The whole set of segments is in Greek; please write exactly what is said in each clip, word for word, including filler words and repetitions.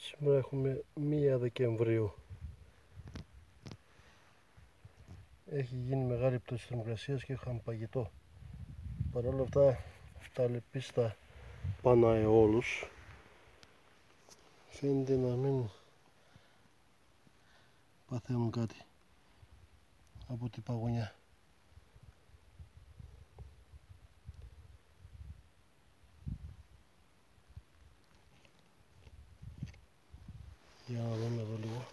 Σήμερα έχουμε μία Δεκεμβρίου. Έχει γίνει μεγάλη πτώση θερμοκρασίας και είχαμε παγετό. Παρ' όλα αυτά τα λεπίστα Παναεόλους φαίνεται να μην παθαίνουν κάτι από την παγωνιά. Για να δούμε εδώ λίγο.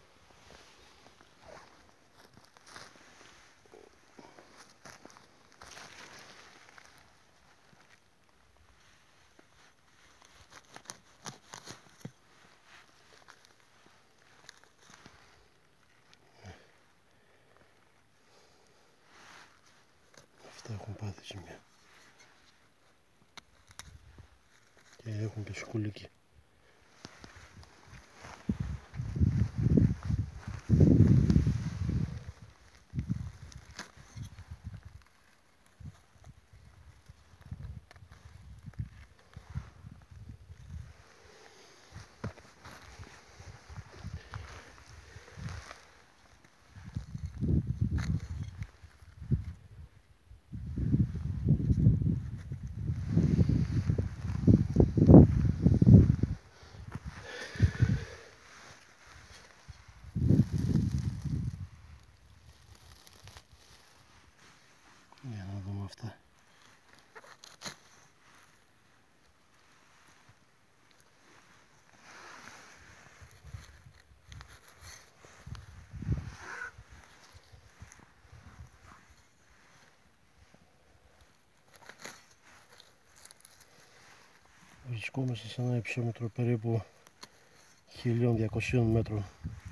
Αυτά έχουν πάθει σημεία. Και έχουν και σκουλίκι. Για να δούμε αυτά. Βρισκόμαστε σε ένα υψόμετρο περίπου χίλια διακόσια μέτρων.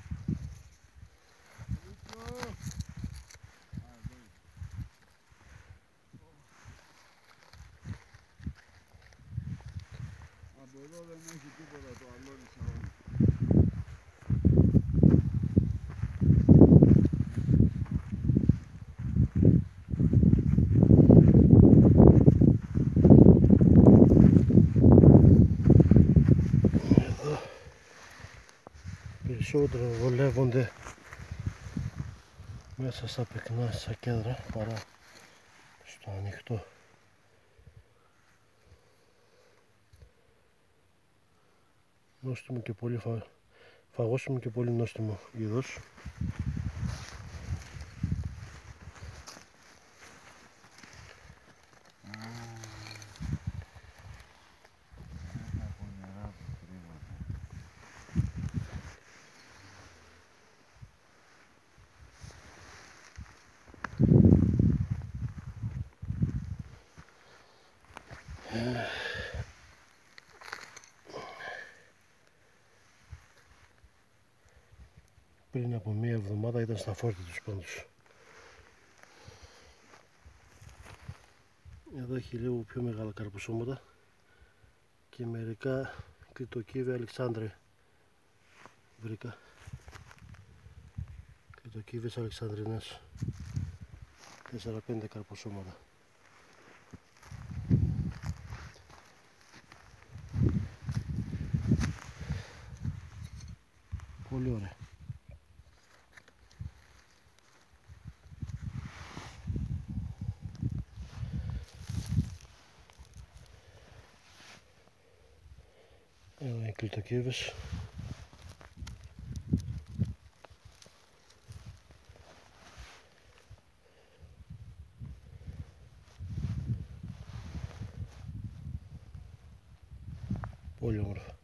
Από εδώ δεν έχει τίποτα το αλόνι σαν. Εδώ περισσότερο βολεύονται μέσα στα πυκνά, στα κέντρα, παρά στο ανοιχτό. Νόστιμο και πολύ φα... φαγώσιμο και πολύ νόστιμο είδος. Πριν από μία εβδομάδα ήταν στα φόρτη τους πάντως. Εδώ έχει λίγο πιο μεγάλα καρποσώματα και μερικά κριτοκύβια Αλεξάνδρε βρήκα. Κριτοκύβιες Αλεξανδρινές, τέσσερα πέντε καρποσώματα. Πολύ ωραία. Εδώ είναι οι κριτοκύβες. Πολύ όμορφα.